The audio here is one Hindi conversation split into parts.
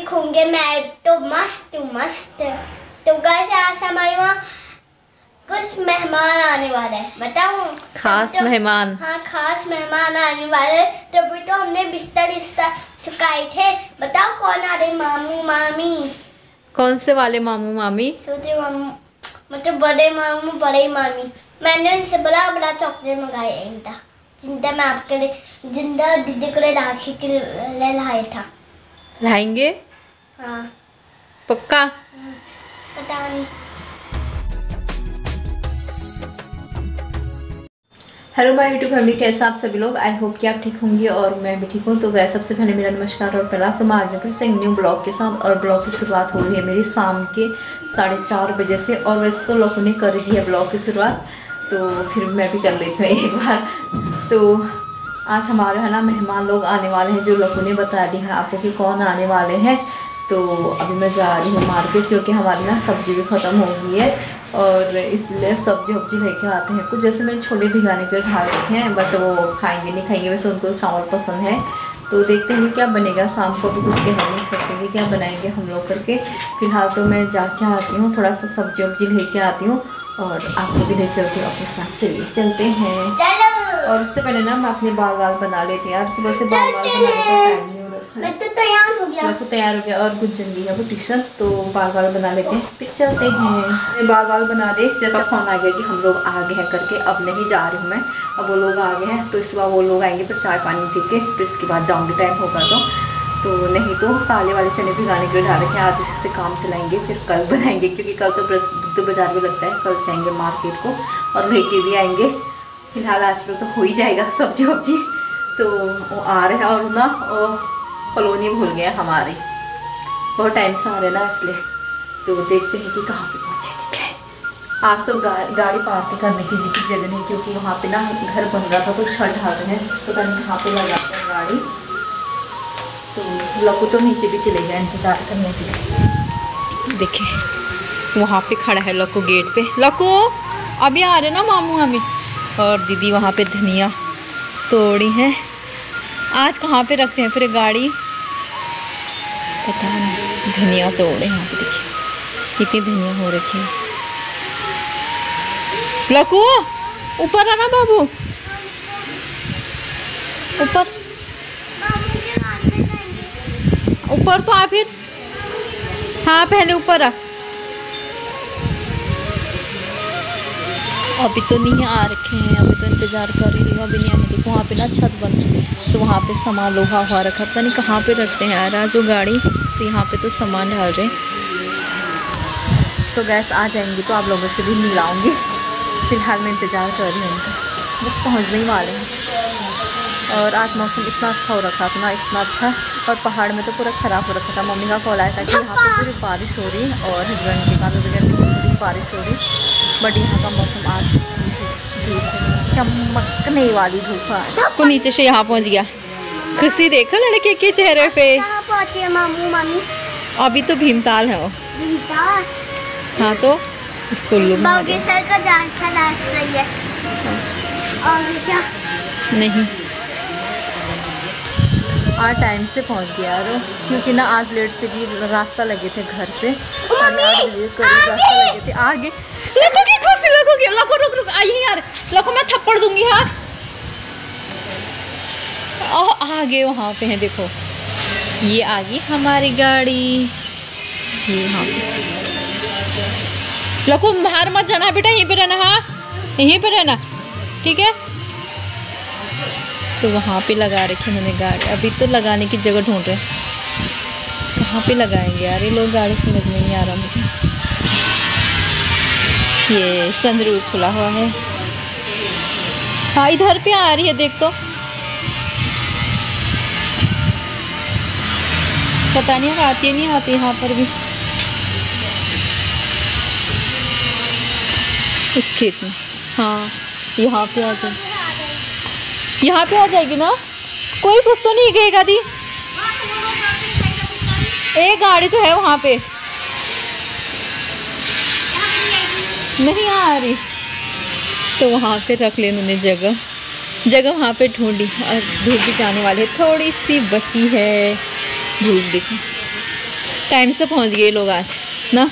ठीक होंगे। मैं तो मस्त मस्त। तो गाइस आज हमारे वहाँ कुछ मेहमान आने वाले हैं, बताऊँ? खास तो, मेहमान। हाँ खास मेहमान आने वाले, तभी तो हमने बिस्तर सुखाए थे। बताओ कौन आ रहे? मामू मामी। कौन से वाले मामू मामी? छोटे मामू, मतलब बड़े मामू बड़े मामी। मैंने उनसे बड़ा बड़ा चॉकलेट मंगाया था, जिंदा मैं आपके लिए, जिंदा दीदी को राखी के लिए लाया था। लाएंगे? हाँ पक्का? पता नहीं। हेलो माय यूट्यूब फैमिली, कैसे आप सभी लोग? आई होप कि आप ठीक होंगे और मैं भी ठीक हूँ। तो गैस सबसे पहले मेरा नमस्कार और पहला तो मैं आगे फिर से एक न्यू ब्लॉग के साथ। और ब्लॉग की शुरुआत हो रही है मेरी शाम के 4:30 बजे से। और वैसे तो लोगों ने कर दी है ब्लॉग की शुरुआत, तो फिर मैं भी कर लेती हूँ एक बार। तो आज हमारे है ना मेहमान लोग आने वाले हैं, जो लोगों ने बता दिया है आपको कि कौन आने वाले हैं। तो अभी मैं जा रही हूँ मार्केट, क्योंकि हमारी ना सब्ज़ी भी ख़त्म हो गई है और इसलिए सब्जी लेके आते हैं। कुछ वैसे मैंने छोले भिगाने के ढाल रखे हैं, बट वो खाएंगे नहीं खाएंगे, वैसे उनको चावल पसंद है। तो देखते हैं क्या बनेगा। शाम को भी कुछ कह नहीं सकते क्या बनाएंगे हम लोग करके। फिलहाल तो मैं जाके आती हूँ, थोड़ा सा सब्जी लेके आती हूँ और आपको भी ले चलती हूँ अपने साथ। चलिए चलते हैं। और उससे पहले ना मैं अपने बाल बना लेती हूँ यार। सुबह से बाल बनाने का टाइम नहीं हो रखा है। तो तैयार हो गया, तैयार हो गया और गुंजन गई है वो ट्यूशन। तो बाल बना लेते हैं, फिर चलते हैं। बाल बना दे, जैसा फोन आ गया कि हम लोग आ गए हैं करके। अब नहीं जा रही हूँ मैं, अब वो लोग आ गए हैं। तो इस बार वो लोग आएंगे, फिर चाय पानी पी के फिर इसके बाद जाऊँगी, टाइम होगा तो नहीं तो काले वाले चने भिगाने के लिए डाल रखे हैं। आज उसी से काम चलाएंगे, फिर कल बनाएंगे, क्योंकि कल तो बुद्ध बाजार भी लगता है। कल जाएंगे मार्केट को और लेके भी आएंगे। फिलहाल आज पर तो हो ही जाएगा सब्जी वब्जी। तो वो आ रहे हैं और ना कॉलोनी भूल गए हमारी, बहुत टाइम से आ रहे ना इसलिए। तो देखते हैं कि कहाँ पे पहुँचे। ठीक है, आज तो गाड़ी पार्क करने की जगह नहीं, क्योंकि वहाँ पे ना घर बन रहा था तो छत ढाल रहे हैं, पता नहीं कहाँ पे लगाते हैं गाड़ी। तो लकू तो नीचे भी चले गए इंतज़ार करने के लिए। देखें वहाँ पे खड़ा है लकू गेट पे। लकू अभी आ रहे ना मामू हमें। और दीदी वहाँ पे धनिया तोड़ी है। आज कहाँ पे रखते हैं फिर गाड़ी, पता नहीं। धनिया तोड़े यहाँ पे, देखिए कितनी धनिया हो रखी है। लकू ऊपर आना बाबू, ऊपर ऊपर तो आ फिर। हाँ पहले ऊपर आ। अभी तो नहीं आ रखे हैं, अभी तो इंतज़ार कर रही हूँ, अभी नहीं आने। देखो वहाँ पे ना छत बन रही है, तो वहाँ पे सामान लोहा हुआ रखा, पता नहीं कहाँ पे रखते हैं यार आज वो गाड़ी। तो यहाँ पे तो सामान डाल रहे हैं। तो गैस आ जाएंगी तो आप लोगों से भी मिलाऊंगी। फिलहाल मैं इंतज़ार कर रही हूँ उनका, बस पहुँचने ही वाले हैं। और आज मौसम इतना अच्छा हो रखा था ना, इतना अच्छा। और पहाड़ में तो पूरा ख़राब हो रखा था। मम्मी का कॉल आया था कि यहाँ पे पूरी बारिश हो रही है और हस्बैंड के काम वगैरह पूरी बारिश हो रही। बट यहाँ का मौसम आज चमकने वाली धूप है। तो नीचे से यहाँ पहुँच गया। खुशी देखो लड़के के चेहरे पे। पहुंचे मामू मामी। अभी तो भीमताल है वो। भीमताल? हाँ तो स्कूल बागेश्वर का रास्ता रही है। और क्या नहीं, आज टाइम से पहुंच गया यार, क्योंकि ना आज लेट से भी रास्ता लगे थे घर से। रास्ता लगे थे आगे। लको की खुशी, लको रुक आई यार। लको मैं थप्पड़ दूंगी। हाँ आगे वहाँ पे है, देखो ये आ गई हमारी गाड़ी। ये हाँ लको बाहर मत जाना बेटा, यहीं पे रहना। हाँ यहीं पे रहना, ठीक है। तो वहाँ पे लगा रखी मैंने गाड़ी। अभी तो लगाने की जगह ढूंढ रहे हैं, कहाँ पे लगाएंगे यार ये लोग गाड़ी, समझ में नहीं आ रहा मुझे। ये सनरूफ खुला हुआ है। हाँ इधर पे आ रही है, देख तो। पता नहीं आती नहीं आती यहाँ पर भी, इस खेत में। हाँ यहाँ पे आ जाए, यहाँ पे आ जाएगी ना। कोई कुछ तो नहीं गएगा दी, एक गाड़ी तो है वहाँ पे, नहीं आ रही। तो वहाँ पे रख ले उन्होंने जगह वहाँ पे ढूंढी। और धूप भी जाने वाली है, थोड़ी सी बची है धूप। देखो टाइम से पहुंच गए लोग आज ना।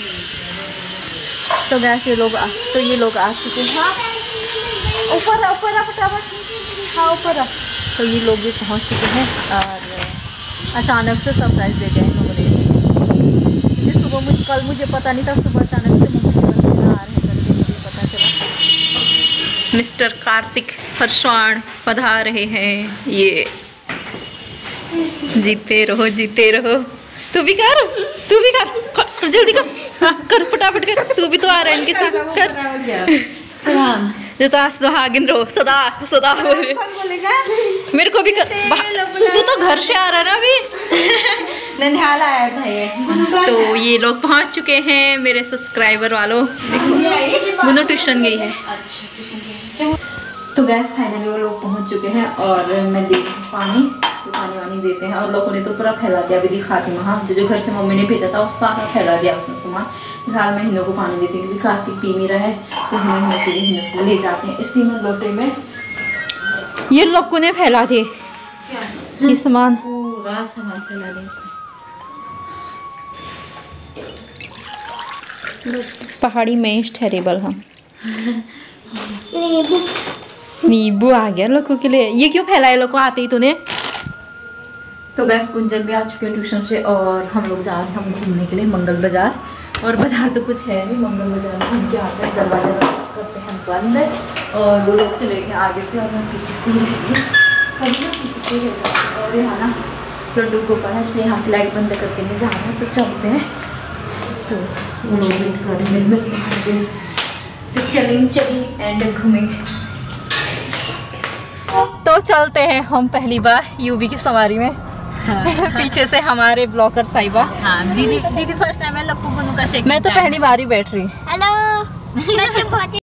तो गैस ये लोग आ चुके हैं। ऊपर आ फटाफट, हाँ ऊपर आ। तो ये लोग भी पहुंच चुके हैं और अचानक से सरप्राइज़ दे गए लोगों ने। ये सुबह कल मुझे पता नहीं था, सुबह अचानक से मम्मी आ रहे हैं करके मुझे पता चला। मिस्टर कार्तिक फरसान पधार रहे हैं। ये जीते रहो। तू भी कर जल्दी कर, हाँ, कर फटाफट कर। तू भी तो आ रहा है इनके साथ, कर। जो तो सुहागिन रहो सदा बोले। मेरे को भी कर। तू तो घर से आ रहा ना अभी। ननिहाल आया था ये। तो ये लोग पहुंच चुके हैं मेरे सब्सक्राइबर वालों। देखो गुनो ट्यूशन गई है। तो गैस फाइनली वो लोग पहुंच चुके हैं और मैं दे पानी वानी देते हैं। और लोगों ने तो पूरा फैला दिया। अभी दिखाती हूँ, हाँ जो घर से मम्मी ने भेजा था वो सारा फैला दिया उसने सामान। फिलहाल मैं हिनो को पानी देती हूँ क्योंकि कार्तिक पी नहीं रहा है, तो हिनो के लिए हिनो को ले जाते हैं। इसी में लोटे में ये लोगों ने फैला दिए ये सामान, पूरा सामान फैला दिया उसने। पहाड़ी में टेरेबल। हम नींबू नींबू आ गया लोगों के लिए। ये क्यों फैलाए लोग को आते ही तूने। तो गैस गुंजन भी आ चुके हैं ट्यूशन से और हम लोग जा रहे हैं हम घूमने के लिए मंगल बाज़ार। और बाज़ार तो कुछ है नहीं, मंगल बाज़ार में घूम के आते हैं, दरवाजा करते हैं हमको अंदर और वो लोग चले गए आगे से और हम पीछे से ही रहेंगे। हम ना पीछे से रह जाते हैं। और यहाँ ना लड्डू गोपाल है इसलिए यहाँ की लाइट बंद करके नहीं जा रहे हैं, तो चलते हैं। तो वो लोग वेट कर रहे हैं, तो चलेंगे एंड घूमेंगे। तो चलते हैं हम पहली बार यूवी की सवारी में। पीछे से हमारे ब्लॉगर साहिबा। हाँ दीदी फर्स्ट टाइम है लक्कू गुनू का शेक। मैं तो पहली बार ही बैठ रही। हेलो मैं तो बहुत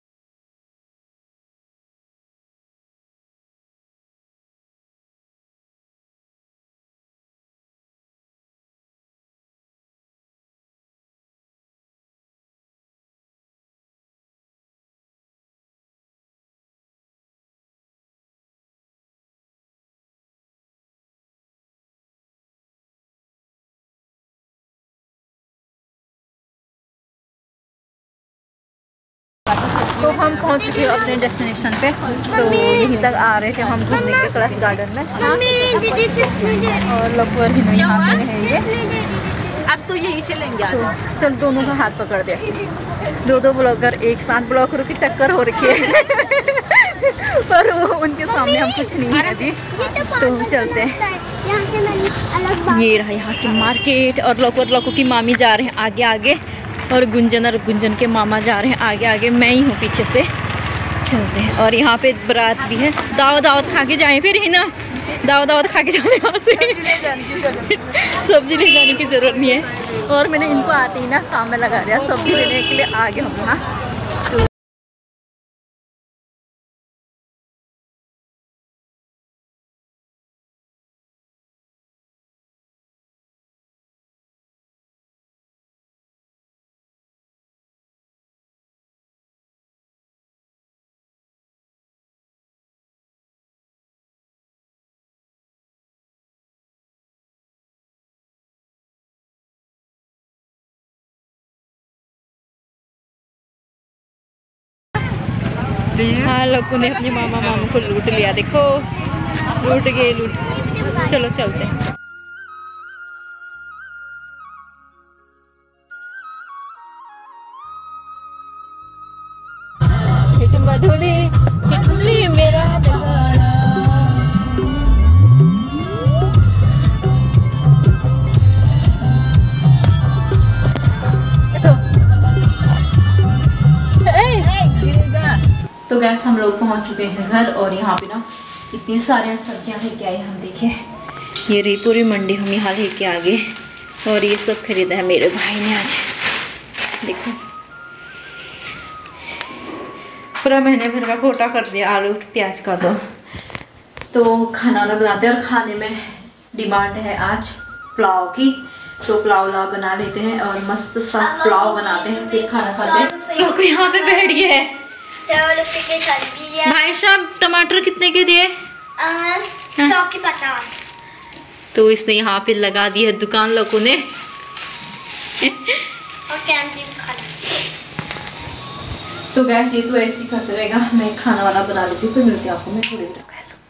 तो हम पहुंच चुके हैं अपने डेस्टिनेशन पे। तो यहीं तक आ रहे थे हम घूमने के क्लास गार्डन में। और लोग यहाँ पे रहेंगे। अब तो यही से लेंगे आज। तो चल दोनों का हाथ पकड़ दे। दो ब्लॉगर एक साथ, ब्लॉगरों की टक्कर हो रखी है। पर वो उनके सामने हम कुछ नहीं है अभी। तो चलते हैं। ये रहा यहाँ की मार्केट और लोगों की मामी जा रहे हैं आगे आगे और गुंजन के मामा जा रहे हैं आगे आगे। मैं ही हूँ पीछे से। चलते हैं। और यहाँ पे बारात भी है। दावत खा के जाएं फिर ही ना। दावत खा के जाने वहाँ से सब्जी ले जाने की ज़रूरत नहीं है। और मैंने इनको आते ही ना काम में लगा दिया, सब्जी लेने के लिए आगे हम यहाँ। हाँ लोगों ने अपने मामा मामू को लूट लिया। देखो लूट गए। चलो चलते हैं। मेरा तो गैस हम लोग पहुंच चुके हैं घर और यहाँ पे ना इतनी सारी सब्जियां लेके आए हम। देखे ये रही पूरी मंडी हम यहाँ लेके आ गए और ये सब खरीदा है मेरे भाई ने आज। देखो पूरा महीने भर का कोटा कर दिया आलू प्याज का। तो खाना बनाते हैं और खाने में डिमांड है आज पुलाव की। तो पुलाव बना लेते हैं और मस्त सा पुलाव बनाते हैं फिर खाना खाते हैं। तो यहाँ पे बैठ गए है भाई साहब। टमाटर कितने के दिए? 100 के 50। तो इसने यहाँ पे लगा दी है दुकान लोगों ने। और कैंडी खाना। तो गैस ये तो ऐसे ही करते रहेगा। मैं खाना वाना बना लेती हूँ, फिर मिलती हूँ आपको मैं थोड़ी देर।